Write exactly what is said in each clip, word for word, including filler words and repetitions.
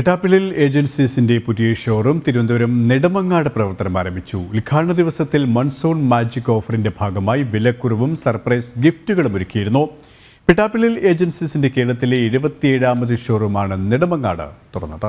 പിട്ടാപ്പിള്ളിൽ ഏജൻസീസിന്റെ പുതിയ ഷോറൂം തിരുവനന്തപുരം നെടുമങ്ങാട് പ്രവർത്തനം ആരംഭിച്ചു. ഉദ്ഘാടന ദിവസത്തിൽ മൺസൂൺ മാജിക് ഓഫറിന്റെ ഭാഗമായി വിലക്കുറവും സർപ്രൈസ് ഗിഫ്റ്റുകളും ഒരുക്കിയിരുന്നു. പിട്ടാപ്പിള്ളിൽ ഏജൻസീസിന്റെ കേരളത്തിലെ എഴുപത്തിയേഴാമത് ഷോറൂമാണ് നെടുമങ്ങാട് തുറന്നത്.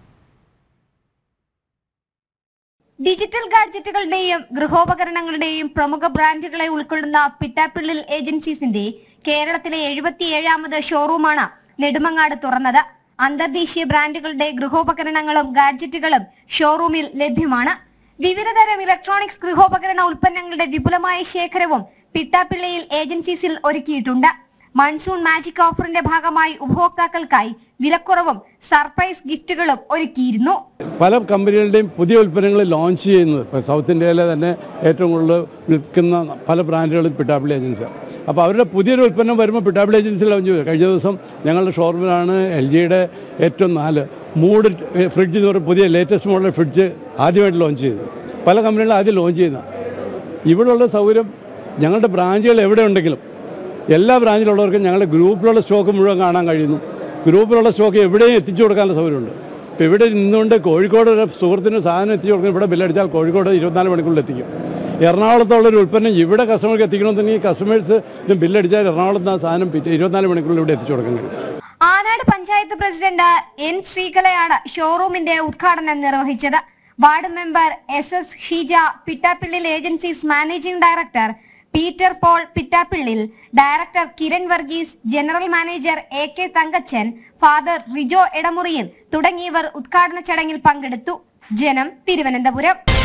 ഡിജിറ്റൽ ഗാഡ്ജറ്റുകളുടെയും ഗൃഹോപകരണങ്ങളുടെയും പ്രമുഖ ബ്രാൻഡുകളെ ഉൾക്കൊള്ളുന്ന പിട്ടാപ്പിള്ളിൽ ഏജൻസീസിന്റെ കേരളത്തിലെ എഴുപത്തിയേഴാമത് ഷോറൂമാണ് നെടുമങ്ങാട് തുറന്നത്. അന്തർദേശീയ ബ്രാൻഡുകളുടെ ഗൃഹോപകരണങ്ങളും ഗാഡ്ജറ്റുകളും ഷോറൂമിൽ ലഭ്യമാണ്. വിവിധതരം ഇലക്ട്രോണിക്സ് ഗൃഹോപകരണ ഉൽപ്പന്നങ്ങളുടെ വിപുലമായ ശേഖരവും പിട്ടാപ്പിള്ളിയിൽ ഏജൻസീസിൽ ഒരുക്കിയിട്ടുണ്ട്. മൺസൂൺ മാജിക് ഓഫറിന്റെ ഭാഗമായി ഉപഭോക്താക്കൾക്കായി വിലക്കുറവും സർപ്രൈസ് ഗിഫ്റ്റുകളും ഒരുക്കിയിരുന്നു. പല കമ്പനികളുടെയും പുതിയ ഉൽപ്പന്നങ്ങൾ ലോഞ്ച് ചെയ്യുന്നത് ഇപ്പോൾ സൗത്ത് ഇന്ത്യയിലെ തന്നെ ഏറ്റവും കൂടുതൽ വിൽക്കുന്ന പല ബ്രാൻഡുകളും പിട്ടാപ്പിള്ളി ഏജൻസിയാണ്. അപ്പോൾ അവരുടെ പുതിയൊരു ഉൽപ്പന്നം വരുമ്പോൾ പിട്ടാപ്പിള്ളി ഏജൻസി ലോഞ്ച് ചെയ്തു. കഴിഞ്ഞ ദിവസം ഞങ്ങളുടെ ഷോറൂമിലാണ് എൽ ജിയുടെ ഏറ്റവും നാല് മൂഡ് ഫ്രിഡ്ജ് എന്ന് പറയുന്ന പുതിയ ലേറ്റസ്റ്റ് മോഡൽ ഫ്രിഡ്ജ് ആദ്യമായിട്ട് ലോഞ്ച് ചെയ്തു. പല കമ്പനികളും ആദ്യം ലോഞ്ച് ചെയ്യുന്ന ഇവിടെയുള്ള സൗകര്യം ഞങ്ങളുടെ ബ്രാഞ്ചുകൾ എവിടെ ഉണ്ടെങ്കിലും എല്ലാ ബ്രാഞ്ചിലുള്ളവർക്കും ഞങ്ങളുടെ ഗ്രൂപ്പിലുള്ള സ്റ്റോക്ക് മുഴുവൻ കാണാൻ കഴിയുന്നു. ഗ്രൂപ്പിലുള്ള സ്റ്റോക്ക് എവിടെയും എത്തിച്ചു കൊടുക്കാനുള്ള സൗകര്യമുണ്ട്. ഇപ്പോൾ ഇവിടെ നിന്നുകൊണ്ട് കോഴിക്കോട് ഒരു സുഹൃത്തിന് സാധനം എത്തിച്ചു കൊടുക്കുന്നത് ഇവിടെ ബില്ലടിച്ചാൽ കോഴിക്കോട് ഇരുപത്തിനാല് മണിക്കൂറിൽ എത്തിക്കും. എറണാകുളത്തുള്ളൊരു ഉൽപ്പന്നം ഇവിടെ കസ്റ്റമർക്ക് എത്തിക്കണമെന്നുണ്ടെങ്കിൽ കസ്റ്റമേഴ്സ് ബില്ലടിച്ചാൽ എറണാകുളത്ത് ആ സാധനം ഇരുപത്തിനാല് മണിക്കൂറിൽ ഇവിടെ എത്തിച്ചു കൊടുക്കാൻ കഴിയും. ആനാട് പഞ്ചായത്ത് പ്രസിഡന്റ് എൻ ശ്രീകലയാണ് ഷോറൂമിന്റെ ഉദ്ഘാടനം നിർവഹിച്ചത്. Ward member S S Sheeja, Pittappillil agencies managing director Peter Paul Pittappillil, director Kiran Varghese, general manager A K Thankachan, father Rijo Edamuriyil തുടങ്ങിയവർ ഉദ്ഘാടന ചടങ്ങിൽ പങ്കെടുത്തു. ജനം, തിരുവനന്തപുരം.